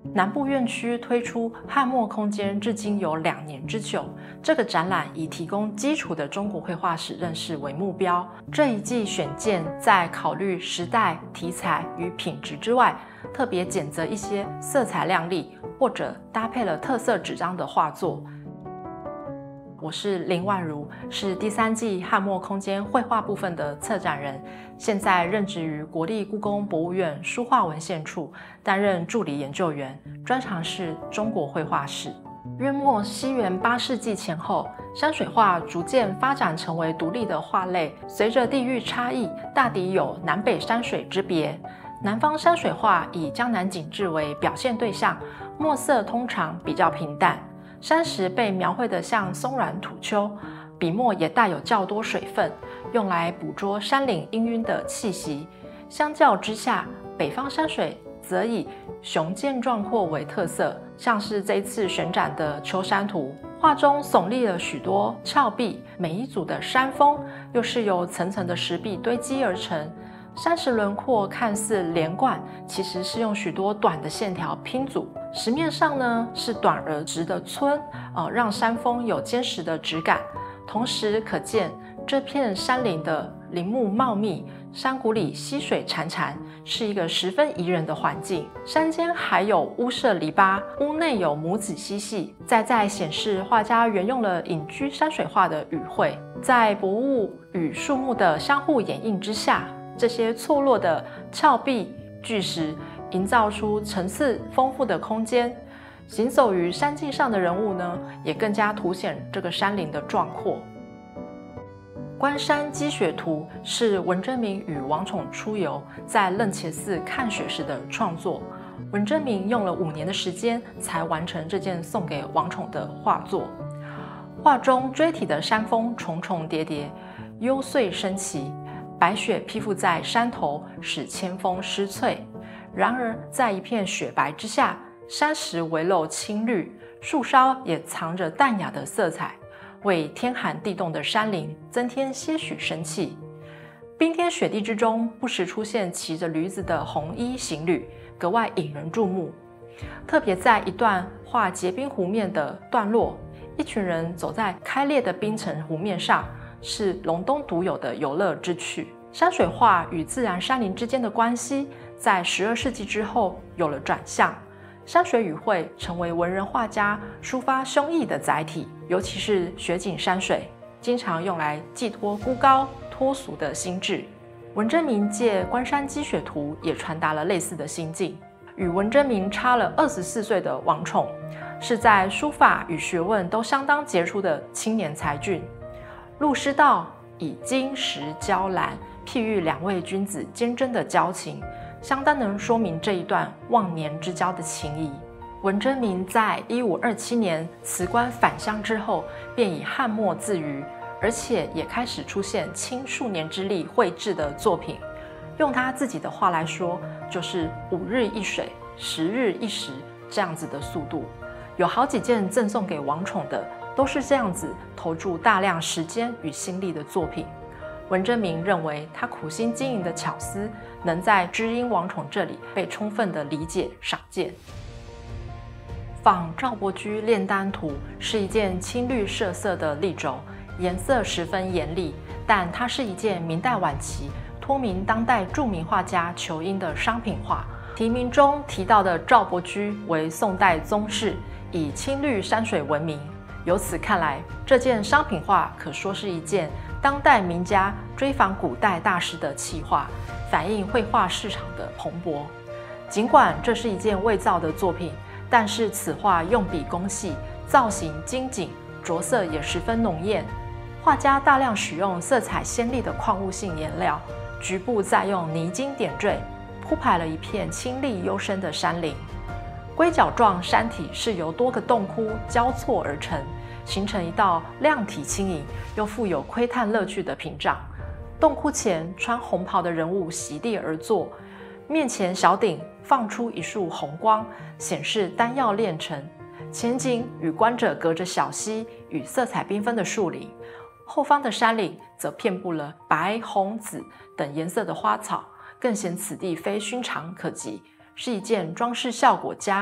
南部院区推出汉墨空间至今有2年之久，这个展览以提供基础的中国绘画史认识为目标。这一季选件在考虑时代、题材与品质之外，特别拣择一些色彩亮丽或者搭配了特色纸张的画作。我是林婉如，是第3季汉墨空间绘画部分的策展人，现在任职于国立故宫博物院书画文献处，担任助理研究员，专长是中国绘画史。约莫西元8世纪前后，山水画逐渐发展成为独立的画类，随着地域差异，大抵有南北山水之别。南方山水画以江南景致为表现对象，墨色通常比较平淡，山石被描绘得像松软土丘，笔墨也带有较多水分，用来捕捉山岭氤氲的气息。相较之下，北方山水则以雄健壮阔为特色，像是这一次选展的秋山图，画中耸立了许多峭壁，每一组的山峰又是由层层的石壁堆积而成。山石轮廓看似连贯，其实是用许多短的线条拼组。石面上呢是短而直的皴，让山峰有坚实的质感。同时可见这片山林的林木茂密，山谷里溪水潺潺，是一个十分宜人的环境。山间还有屋设篱笆，屋内有母子嬉戏，在显示画家原用了隐居山水画的语汇。在薄雾与树木的相互掩映之下，这些错落的峭壁巨石营造出层次丰富的空间。行走于山径上的人物呢，也更加凸显这个山林的壮阔。关山积雪图是文征明与王宠出游在楞茄寺看雪时的创作。文征明用了5年的时间才完成这件送给王宠的画作。画中锥体的山峰重重叠叠，幽邃深奇，白雪披覆在山头，使千峰失翠。然而在一片雪白之下，山石微露青绿，树梢也藏着淡雅的色彩，为天寒地冻的山林增添些许生气。冰天雪地之中，不时出现骑着驴子的红衣行旅，格外引人注目。特别在一段画结冰湖面的段落，一群人走在开裂的冰层湖面上，是隆冬独有的游乐之趣。山水画与自然山林之间的关系，在12世纪之后有了转向。山水语汇成为文人画家抒发胸臆的载体，尤其是雪景山水，经常用来寄托孤高脱俗的心智。文征明借《关山积雪图》也传达了类似的心境。与文征明差了24岁的王宠，是在书法与学问都相当杰出的青年才俊。陆师道以金石交蓝，譬喻2位君子坚贞的交情，相当能说明这一段忘年之交的情谊。文征明在1527年辞官返乡之后，便以汉墨自娱，而且也开始出现倾数年之力绘制的作品。用他自己的话来说，就是5日1水，10日1石这样子的速度。有好几件赠送给王宠的，都是这样子投注大量时间与心力的作品。文征明认为他苦心经营的巧思，能在知音王宠这里被充分的理解赏鉴。仿赵伯驹炼丹图是一件青绿设色的立轴，颜色十分艳丽，但它是一件明代晚期托名当代著名画家裘英的商品画。题名中提到的赵伯驹为宋代宗室，以青绿山水闻名。由此看来，这件商品画可说是一件当代名家追访古代大师的企划，反映绘画市场的蓬勃。尽管这是一件未造的作品，但是此画用笔工细，造型精谨，着色也十分浓艳。画家大量使用色彩鲜丽的矿物性颜料，局部再用泥金点缀，铺排了一片清丽幽深的山林。龟角状山体是由多个洞窟交错而成，形成一道亮体轻盈又富有窥探乐趣的屏障。洞窟前穿红袍的人物席地而坐，面前小顶放出一束红光，显示丹药炼成。前景与观者隔着小溪与色彩缤纷的树林，后方的山岭则遍布了白、红、紫等颜色的花草，更显此地非寻常可及，是一件装饰效果佳、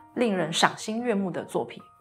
令人赏心悦目的作品。